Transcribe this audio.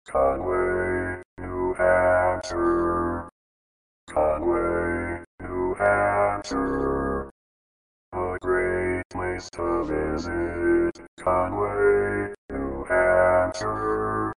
Conway, New Hampshire. Conway, New Hampshire. A great place to visit. Conway.